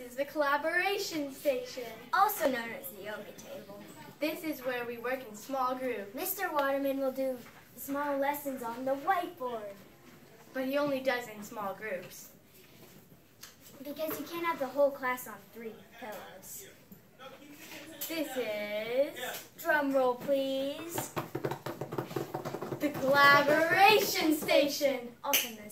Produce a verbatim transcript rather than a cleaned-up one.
is the collaboration station, also known as the yoga table. This is where we work in small groups. Mister Waterman will do small lessons on the whiteboard. But he only does in small groups. Because you can't have the whole class on three pillows. This is, drum roll please, the collaboration station, also known